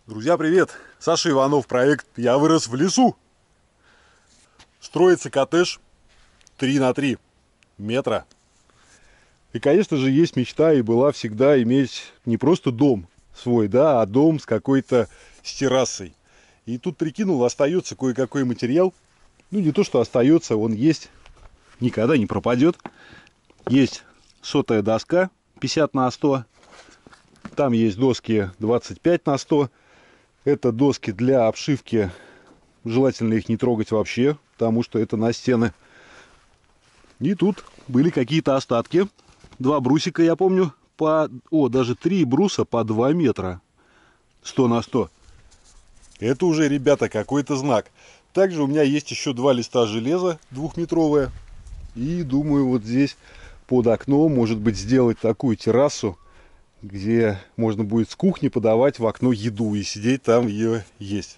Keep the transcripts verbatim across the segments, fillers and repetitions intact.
Друзья, привет! Саша Иванов, проект «Я вырос в лесу». Строится коттедж три на три метра. И, конечно же, есть мечта и была всегда иметь не просто дом свой, да, а дом с какой-то с террасой. И тут прикинул, остается кое-какой материал. Ну, не то, что остается, он есть, никогда не пропадет. Есть сотая доска пятьдесят на сто. Там есть доски двадцать пять на сто. Это доски для обшивки. Желательно их не трогать вообще, потому что это на стены. И тут были какие-то остатки. Два брусика, я помню, по... О, даже три бруса по два метра. сто на сто. Это уже, ребята, какой-то знак. Также у меня есть еще два листа железа двухметровые. И думаю, вот здесь под окном, может быть, сделать такую террасу, где можно будет с кухни подавать в окно еду и сидеть там ее есть.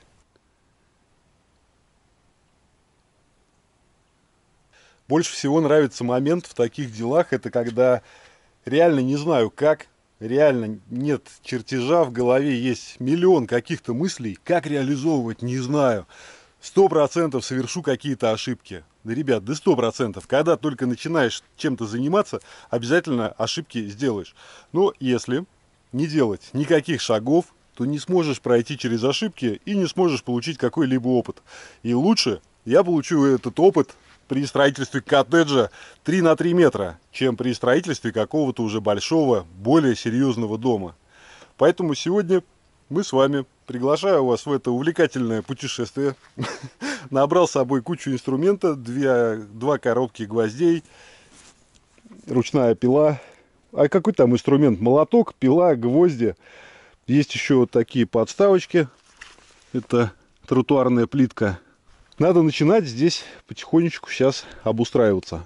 Больше всего нравится момент в таких делах, это когда реально не знаю как, реально нет чертежа, в голове есть миллион каких-то мыслей, как реализовывать, не знаю. Сто процентов совершу какие-то ошибки. Да, ребят, да сто процентов. Когда только начинаешь чем-то заниматься, обязательно ошибки сделаешь. Но если не делать никаких шагов, то не сможешь пройти через ошибки и не сможешь получить какой-либо опыт. И лучше я получу этот опыт при строительстве коттеджа три на три метра, чем при строительстве какого-то уже большого, более серьезного дома. Поэтому сегодня мы с вами, приглашаю вас в это увлекательное путешествие. Набрал с собой кучу инструмента, две, два коробки гвоздей, ручная пила. А какой там инструмент? Молоток, пила, гвозди. Есть еще вот такие подставочки. Это тротуарная плитка. Надо начинать здесь потихонечку сейчас обустраиваться.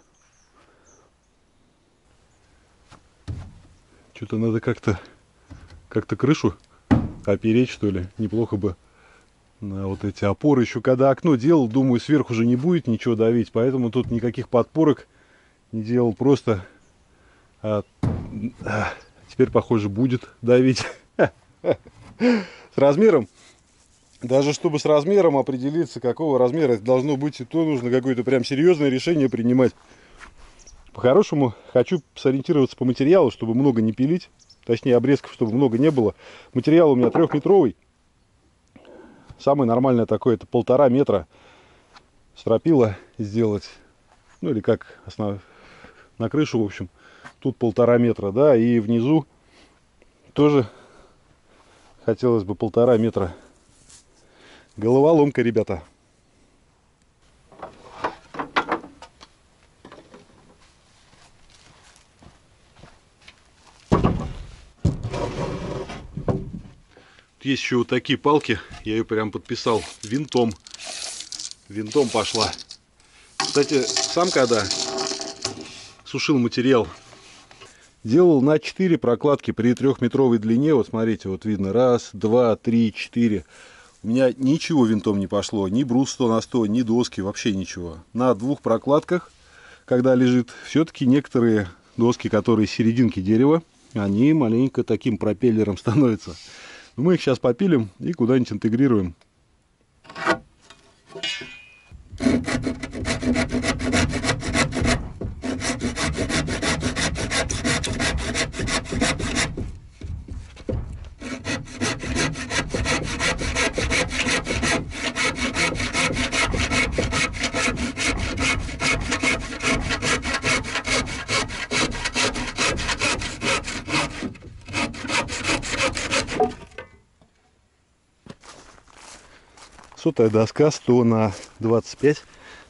Что-то надо как-то как-то крышу опереть, что ли. Неплохо бы на вот эти опоры. Еще когда окно делал, думаю, сверху же не будет ничего давить. Поэтому тут никаких подпорок не делал. Просто а, а, теперь, похоже, будет давить. С размером. Даже чтобы с размером определиться, какого размера это должно быть, и то нужно какое-то прям серьезное решение принимать. По-хорошему, хочу сориентироваться по материалу, чтобы много не пилить. Точнее, обрезков, чтобы много не было. Материал у меня трехметровый. Самое нормальное такое, это полтора метра. Стропила сделать. Ну, или как основ... на крышу, в общем. Тут полтора метра, да. И внизу тоже хотелось бы полтора метра. Головоломка, ребята. Есть еще вот такие палки. Я ее прям подписал винтом. Винтом пошла. Кстати, сам когда сушил материал, делал на четыре прокладки при трехметровой длине. Вот смотрите, вот видно. Раз, два, три, четыре. У меня ничего винтом не пошло, ни брус сто на сто, ни доски, вообще ничего. На двух прокладках, когда лежит, все-таки некоторые доски, которые с серединки дерева, они маленько таким пропеллером становятся. Мы их сейчас попилим и куда-нибудь интегрируем. Сотая доска сто на двадцать пять.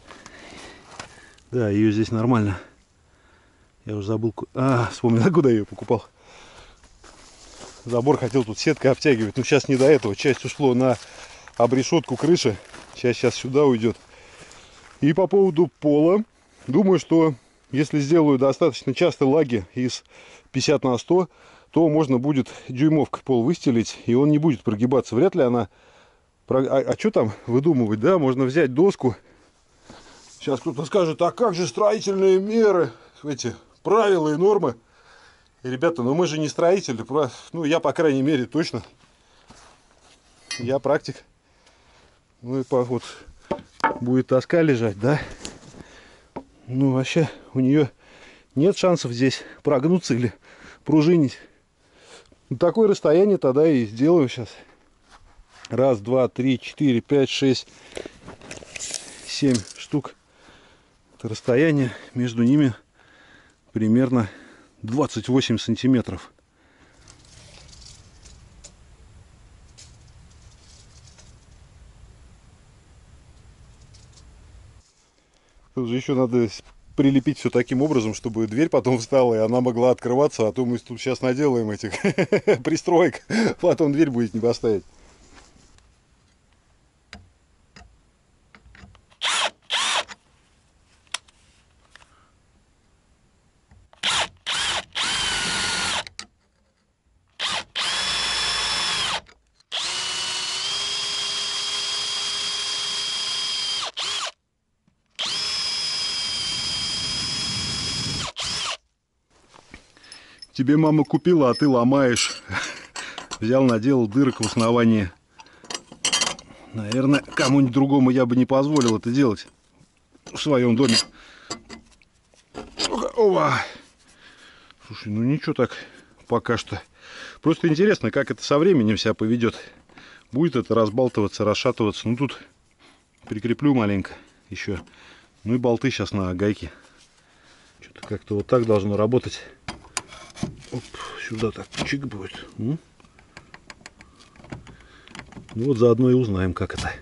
Да, ее здесь нормально. Я уже забыл. А, вспомнил, куда я ее покупал. Забор хотел тут сеткой обтягивать. Но сейчас не до этого. Часть ушло на обрешетку крыши. Сейчас, сейчас сюда уйдет. И по поводу пола. Думаю, что если сделаю достаточно часто лаги из пятьдесят на сто, то можно будет дюймовкой пол выстелить. И он не будет прогибаться. Вряд ли она... А, а что там выдумывать, да? Можно взять доску. Сейчас кто-то скажет, а как же строительные меры, эти правила и нормы? И, ребята, ну мы же не строители, ну я, по крайней мере, точно. я практик. Ну и по, вот будет тоска лежать, да? Ну вообще у нее нет шансов здесь прогнуться или пружинить. Ну, такое расстояние тогда и сделаю сейчас. Раз, два, три, четыре, пять, шесть, семь штук. Это расстояние между ними примерно двадцать восемь сантиметров. Тут же еще надо прилепить все таким образом, чтобы дверь потом встала, и она могла открываться, а то мы тут сейчас наделаем этих пристроек, потом дверь будет не поставить. Тебе мама купила, а ты ломаешь. Взял, наделал дырок в основании. Наверное, кому-нибудь другому я бы не позволил это делать в своем доме. Ова. Слушай, ну ничего так пока что. Просто интересно, как это со временем себя поведет. Будет это разбалтываться, расшатываться. Ну тут прикреплю маленько еще. Ну и болты сейчас на гайке. Что-то как-то вот так должно работать. Оп, сюда так чик будет. Ну вот заодно и узнаем, как это.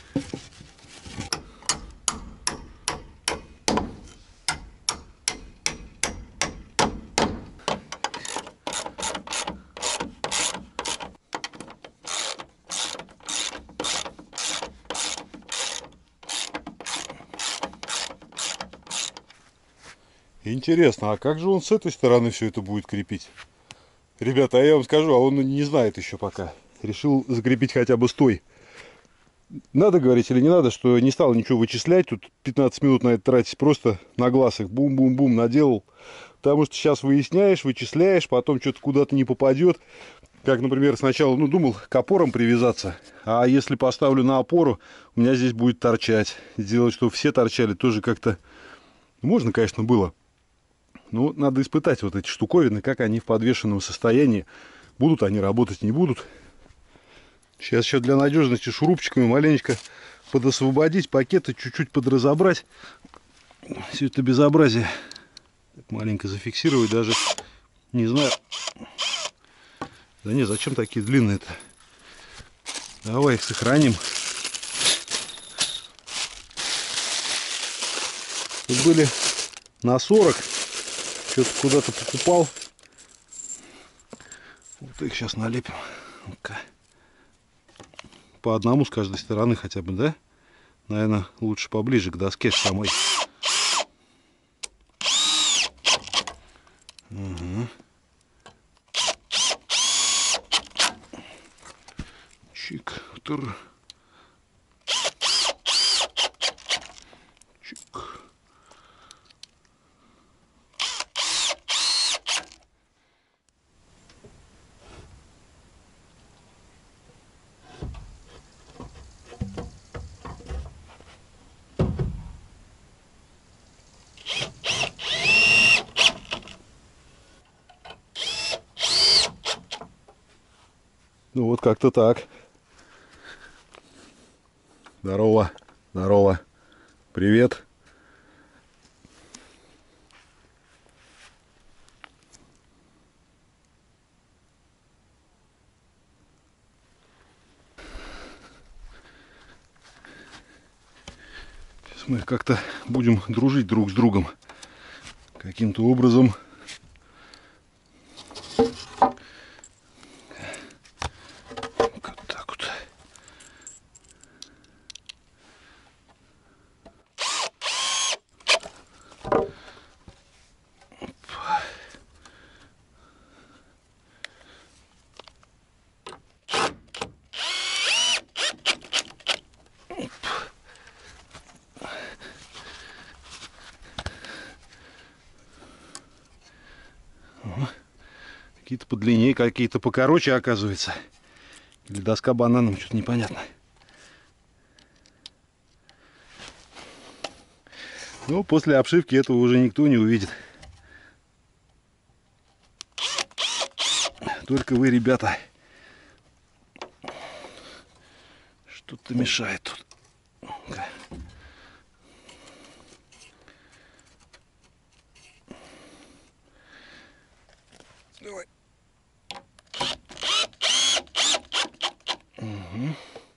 Интересно, а как же он с этой стороны все это будет крепить? Ребята, а я вам скажу, а он не знает еще пока. Решил закрепить хотя бы с той. Надо говорить или не надо, что не стал ничего вычислять. Тут пятнадцать минут на это тратить. Просто на глаз их бум-бум-бум наделал. Потому что сейчас выясняешь, вычисляешь, потом что-то куда-то не попадет. Как, например, сначала, ну, думал к опорам привязаться. А если поставлю на опору, у меня здесь будет торчать. Сделать, чтобы все торчали, тоже как-то... Можно, конечно, было. Ну, надо испытать вот эти штуковины, как они в подвешенном состоянии. Будут они работать, не будут. Сейчас еще для надежности шурупчиками маленечко подосвободить, пакеты чуть-чуть подразобрать. Все это безобразие так маленько зафиксировать даже. Не знаю. Да не, зачем такие длинные-то? Давай их сохраним. Тут были на сорок. Что-то куда-то покупал. Вот их сейчас налепим. Ну-ка. По одному с каждой стороны хотя бы, да? Наверное, лучше поближе к доске самой. Угу. Чик. Тур. Чик. Ну вот как-то так. Здорово, здорово. Привет. Сейчас мы как-то будем дружить друг с другом. Каким-то образом. Какие-то подлиннее, какие-то покороче, оказывается. Или доска бананом, что-то непонятно. Ну, после обшивки этого уже никто не увидит. Только вы, ребята. Что-то мешает тут. Давай. Угу.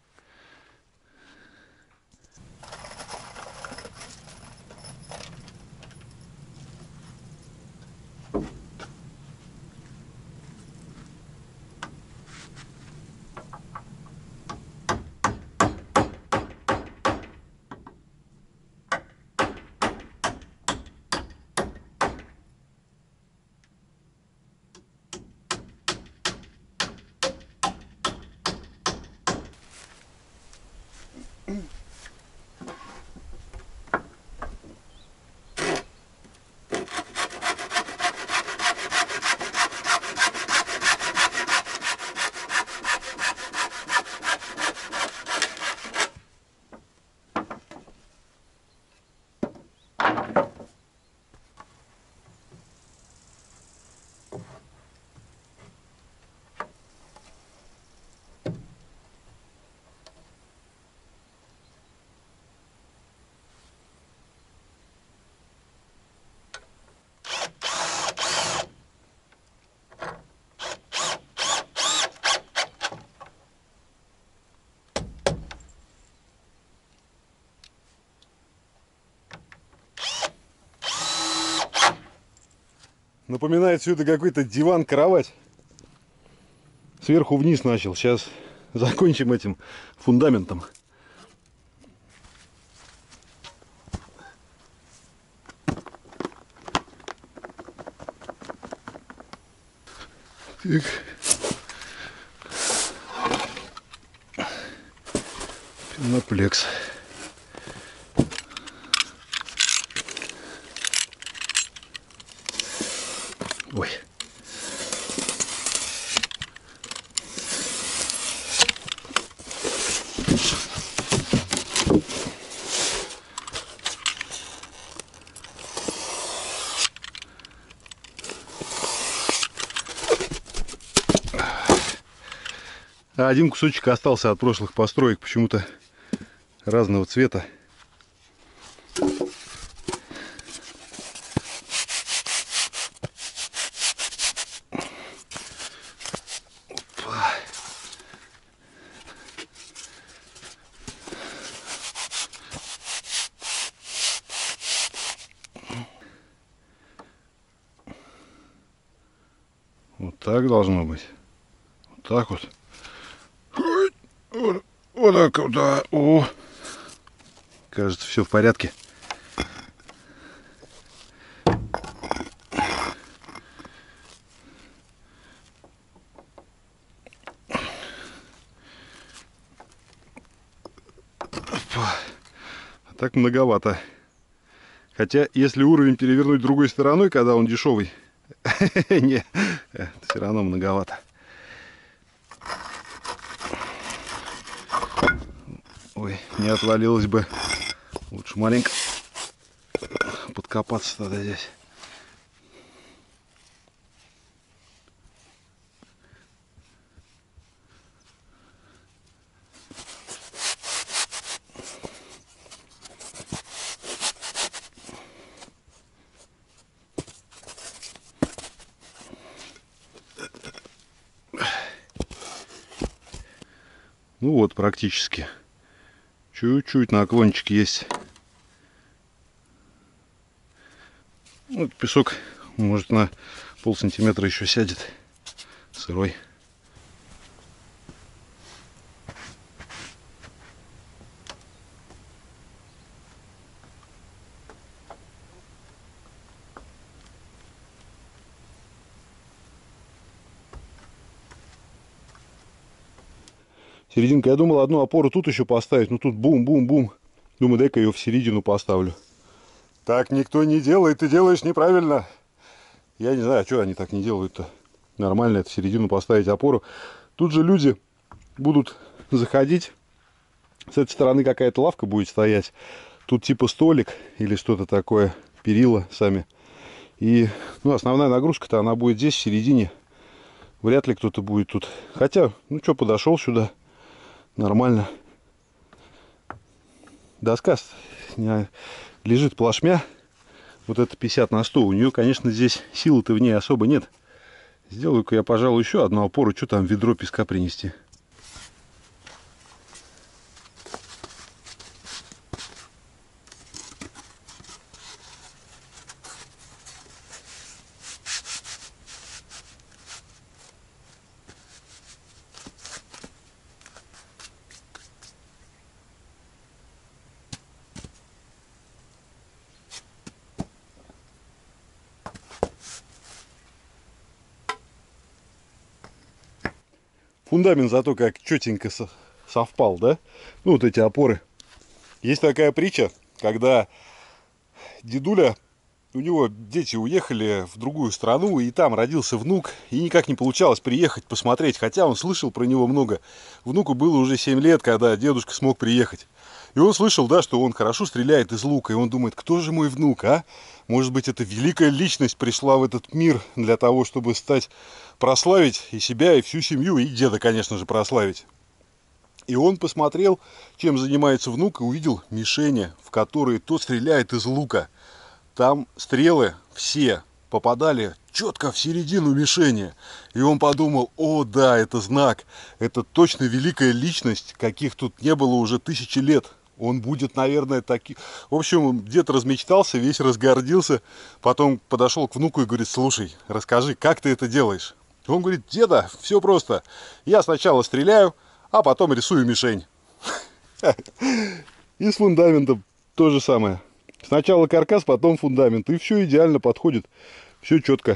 Напоминает все это какой-то диван-кровать. Сверху вниз начал. Сейчас закончим этим фундаментом. Так. Пеноплекс. Ой. А один кусочек остался от прошлых построек, почему-то разного цвета. Вот так должно быть. Вот так вот. Вот, вот так вот, да. О, кажется, все в порядке. А так многовато. Хотя, если уровень перевернуть другой стороной, когда он дешевый, не, все равно многовато. Ой, не отвалилось бы. Лучше маленько подкопаться тогда здесь. Ну вот, практически. Чуть-чуть наклончик есть. Вот песок, может, на пол сантиметра еще сядет. Сырой. Серединка, я думал одну опору тут еще поставить, но тут бум-бум-бум. Думаю, дай-ка ее в середину поставлю. Так никто не делает, ты делаешь неправильно. Я не знаю, а что они так не делают-то. Нормально это в середину поставить опору. Тут же люди будут заходить. С этой стороны какая-то лавка будет стоять. Тут типа столик или что-то такое, перила сами. И ну, основная нагрузка-то она будет здесь, в середине. Вряд ли кто-то будет тут. Хотя, ну что, подошел сюда. Нормально. Доска лежит плашмя. Вот это пятьдесят на сто. У нее, конечно, здесь силы-то в ней особо нет. Сделаю-ка я, пожалуй, еще одну опору. Что там, ведро песка принести? Фундамент зато как четенько совпал, да? Ну, вот эти опоры. Есть такая притча, когда дедуля, у него дети уехали в другую страну, и там родился внук, и никак не получалось приехать посмотреть, хотя он слышал про него много. Внуку было уже семь лет, когда дедушка смог приехать. И он слышал, да, что он хорошо стреляет из лука, и он думает, кто же мой внук, а? Может быть, эта великая личность пришла в этот мир для того, чтобы стать, прославить и себя, и всю семью, и деда, конечно же, прославить. И он посмотрел, чем занимается внук, и увидел мишени, в которые тот стреляет из лука. Там стрелы все попадали четко в середину мишени. И он подумал, о да, это знак, это точно великая личность, каких тут не было уже тысячи лет. Он будет, наверное, таким. В общем, дед размечтался, весь разгордился. Потом подошел к внуку и говорит, слушай, расскажи, как ты это делаешь? Он говорит, деда, все просто. Я сначала стреляю, а потом рисую мишень. И с фундаментом то же самое. Сначала каркас, потом фундамент. И все идеально подходит. Все четко.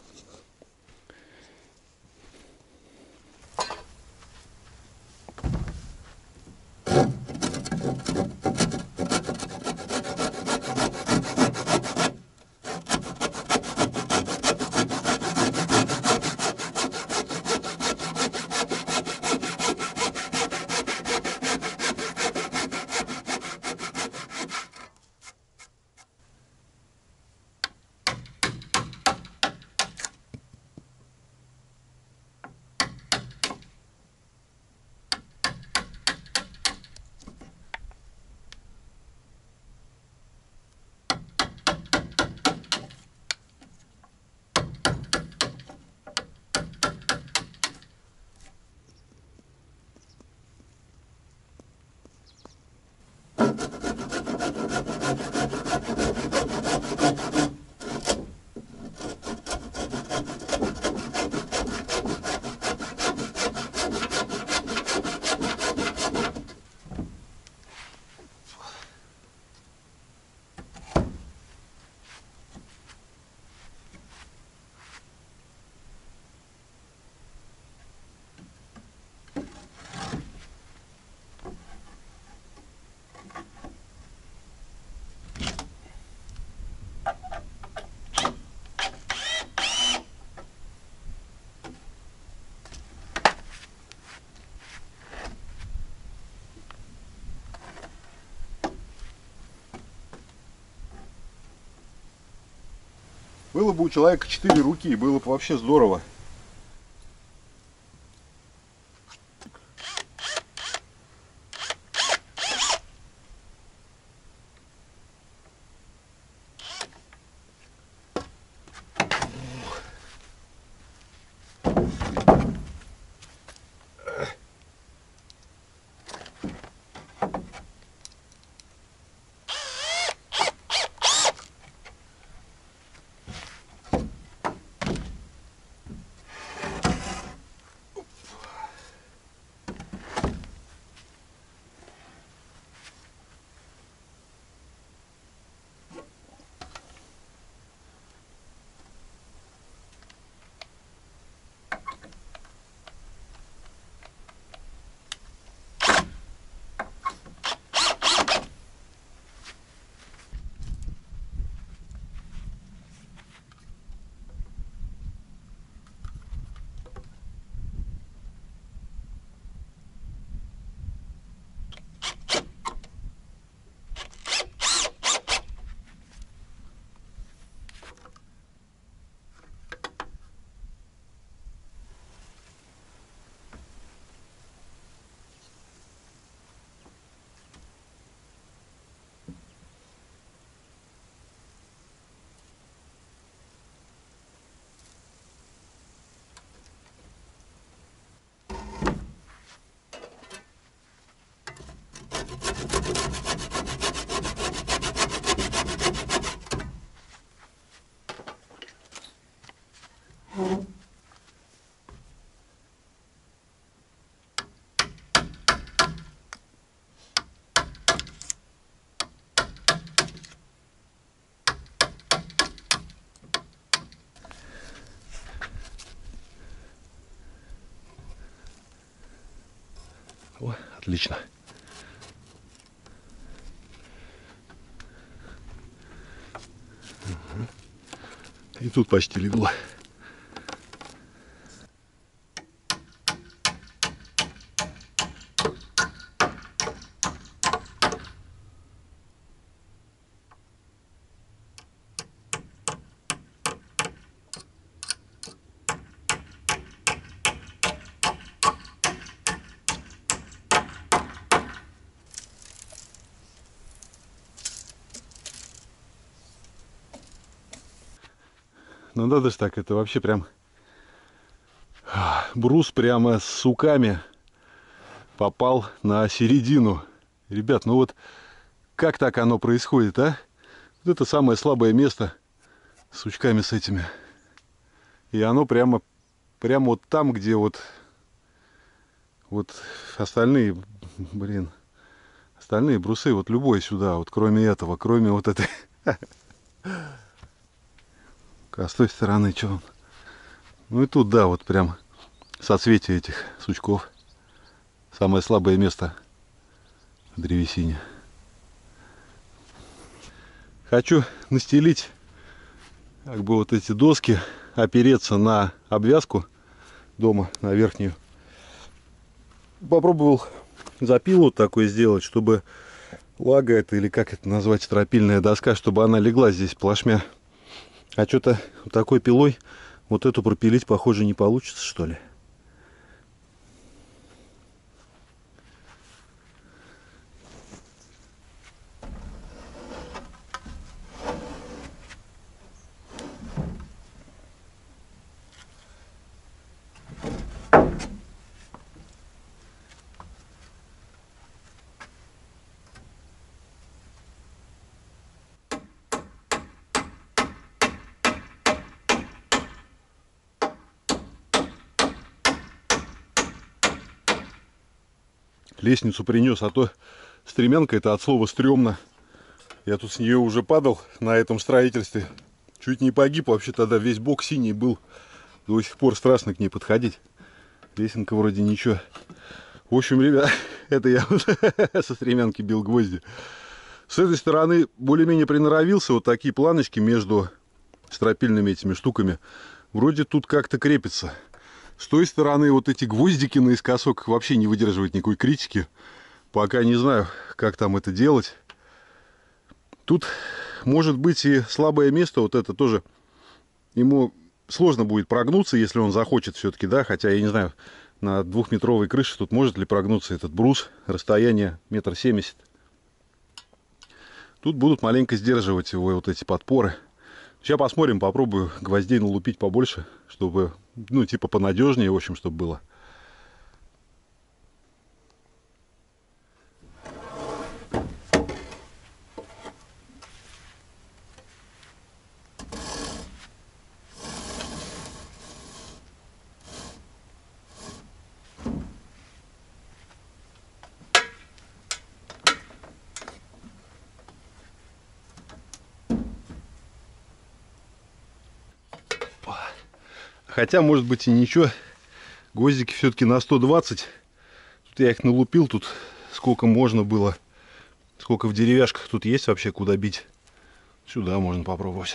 Было бы у человека четыре руки, было бы вообще здорово. О, отлично. И тут почти легло. Ну надо же так, это вообще прям брус прямо с суками попал на середину. Ребят, ну вот как так оно происходит, а? Вот это самое слабое место с сучками с этими. И оно прямо, прямо вот там, где вот, вот остальные, блин, остальные брусы, вот любой сюда, вот кроме этого, кроме вот этой. А с той стороны что он? Ну и тут, да, вот прям соцветие этих сучков. Самое слабое место в древесине. Хочу настелить как бы вот эти доски, опереться на обвязку дома, на верхнюю. Попробовал запилу такой сделать, чтобы лага это, или как это назвать, стропильная доска, чтобы она легла здесь плашмя. А что-то вот такой пилой вот эту пропилить, похоже, не получится, что ли. Лестницу принес, а то стремянка это от слова стрёмно. Я тут с нее уже падал на этом строительстве. Чуть не погиб, вообще тогда весь бок синий был. До сих пор страшно к ней подходить. Лесенка вроде ничего. В общем, ребят, это я со стремянки бил гвозди. С этой стороны более-менее приноровился. Вот такие планочки между стропильными этими штуками. Вроде тут как-то крепится. С той стороны вот эти гвоздики наискосок вообще не выдерживают никакой критики. Пока не знаю, как там это делать. Тут может быть и слабое место. Вот это тоже ему сложно будет прогнуться, если он захочет все-таки, да. Хотя я не знаю, на двухметровой крыше тут может ли прогнуться этот брус. Расстояние метр семьдесят. Тут будут маленько сдерживать его вот эти подпоры. Сейчас посмотрим, попробую гвоздей налупить побольше, чтобы, ну, типа понадежнее, в общем, чтобы было. Хотя, может быть, и ничего. Гвоздики все-таки на сто двадцать. Тут я их налупил, тут сколько можно было. Сколько в деревяшках тут есть вообще, куда бить. Сюда можно попробовать.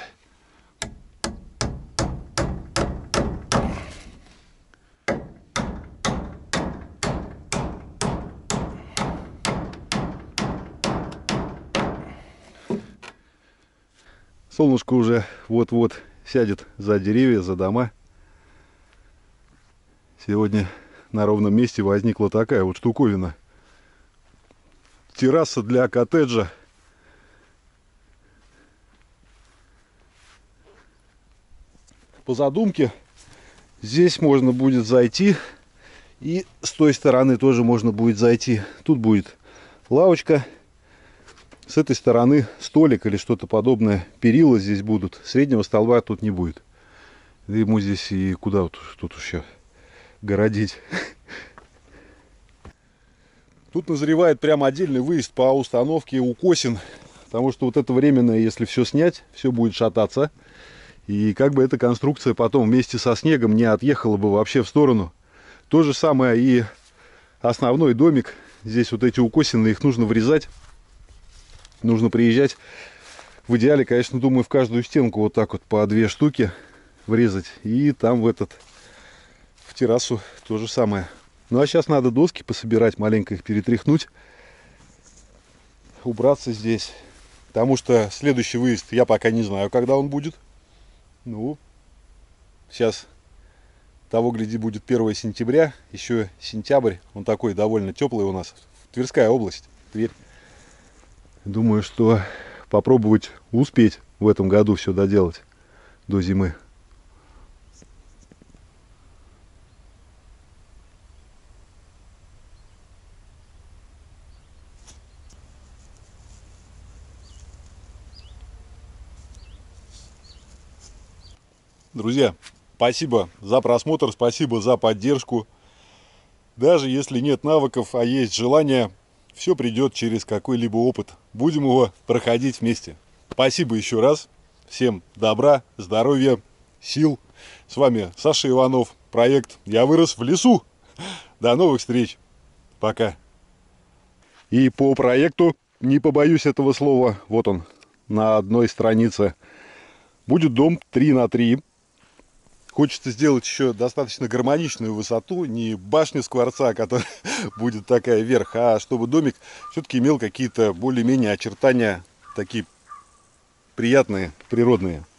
Солнышко уже вот-вот сядет за деревья, за дома. Сегодня на ровном месте возникла такая вот штуковина. Терраса для коттеджа. По задумке здесь можно будет зайти. И с той стороны тоже можно будет зайти. Тут будет лавочка. С этой стороны столик или что-то подобное. Перила здесь будут. Среднего столба тут не будет. Ему здесь и куда вот тут еще городить. Тут назревает прям отдельный выезд по установке укосин. Потому что вот это временное, если все снять, все будет шататься. И как бы эта конструкция потом вместе со снегом не отъехала бы вообще в сторону. То же самое и основной домик. Здесь вот эти укосины, их нужно вырезать. Нужно приезжать. В идеале, конечно, думаю, в каждую стенку вот так вот по две штуки врезать. И там в этот, в террасу то же самое. Ну а сейчас надо доски пособирать, маленько их перетряхнуть. Убраться здесь. Потому что следующий выезд я пока не знаю, когда он будет. Ну, сейчас, того гляди, будет первое сентября. Еще сентябрь. Он такой довольно теплый у нас. Тверская область. Тверь. Думаю, что попробовать успеть в этом году все доделать до зимы. Друзья, спасибо за просмотр, спасибо за поддержку. Даже если нет навыков, а есть желание, все придет через какой-либо опыт. Будем его проходить вместе. Спасибо еще раз. Всем добра, здоровья, сил. С вами Саша Иванов. Проект «Я вырос в лесу». До новых встреч. Пока. И по проекту, не побоюсь этого слова, вот он, на одной странице. Будет дом три на три. Хочется сделать еще достаточно гармоничную высоту, не башню скворца, которая будет такая вверх, а чтобы домик все-таки имел какие-то более-менее очертания такие приятные, природные.